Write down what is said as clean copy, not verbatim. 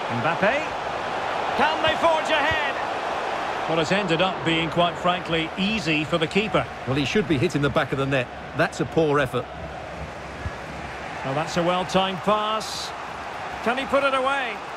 Mbappe. Can they forge ahead? Well, it's ended up being, quite frankly, easy for the keeper. Well, he should be hitting the back of the net. That's a poor effort. Well, that's a well-timed pass. Can he put it away?